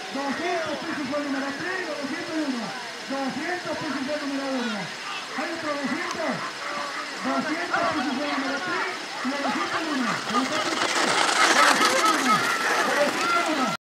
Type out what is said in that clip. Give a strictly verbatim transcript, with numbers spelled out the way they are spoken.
doscientos pesos fue el número tres, doscientos uno. doscientos pesos fue el número uno. ¿Hay otro doscientos? doscientos pesos fue el número tres y doscientos uno.